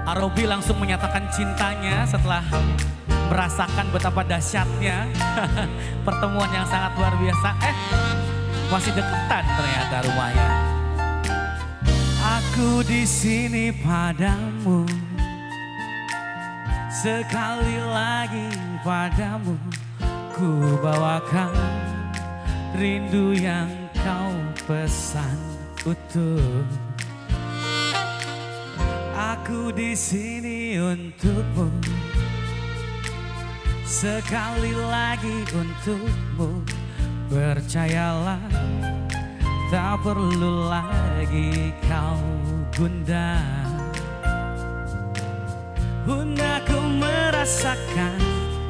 Arobi langsung menyatakan cintanya setelah merasakan betapa dahsyatnya pertemuan yang sangat luar biasa. Masih deketan ternyata rumahnya. Aku di sini padamu, sekali lagi padamu ku bawakan rindu yang kau pesan utuh. Aku di sini untukmu, sekali lagi untukmu. Percayalah, tak perlu lagi kau gundah. Aku merasakan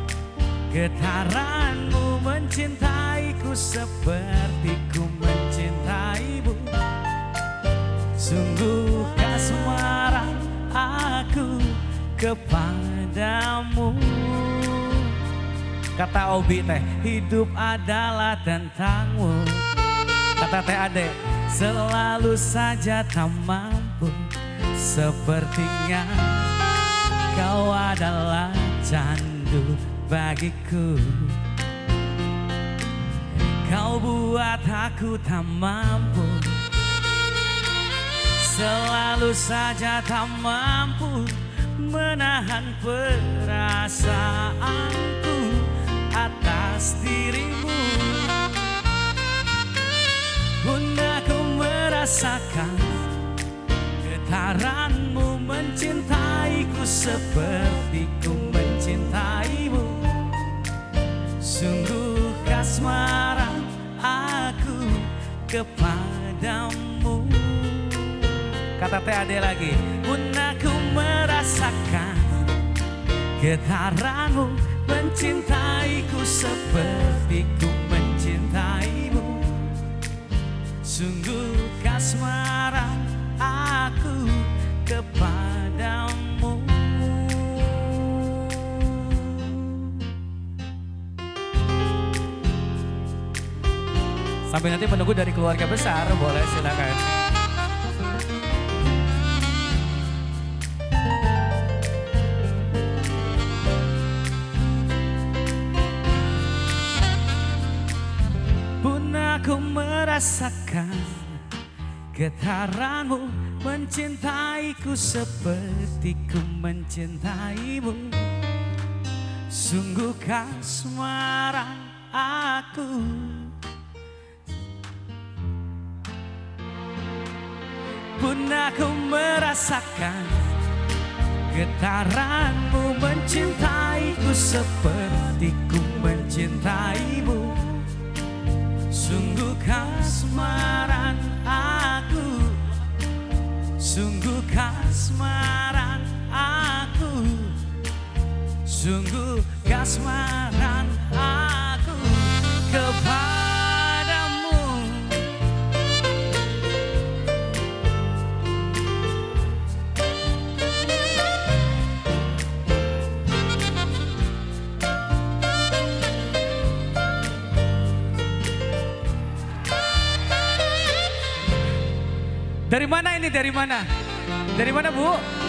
getaranmu mencintaiku seperti ku mencintaimu. Sungguh kasmaran aku kepadamu. Kata Obi teh, hidup adalah tentangmu. Kata teh Ade, selalu saja tak mampu. Sepertinya kau adalah candu bagiku. Kau buat aku tak mampu, selalu saja tak mampu menahan perasaanku atas dirimu. Aku merasakan getaranmu mencintaiku seperti ku mencintaimu. Sungguh kasmaran aku kepadamu. Kata Teh Ade lagi, aku merasakan getaranmu mencintaiku seperti ku mencintaimu. Sungguh kasmaran aku kepadamu. Sampai nanti menunggu dari keluarga besar, boleh silakan. Pun aku merasakan getaranmu mencintaiku seperti ku mencintaimu. Sungguh kasmaran aku. Pun aku merasakan getaranmu mencintaiku seperti ku mencintaimu. Sungguh kasmaran aku, sungguh kasmaran aku, sungguh kasmaran aku kepadamu. Dari mana ini? Dari mana? Dari mana, Bu?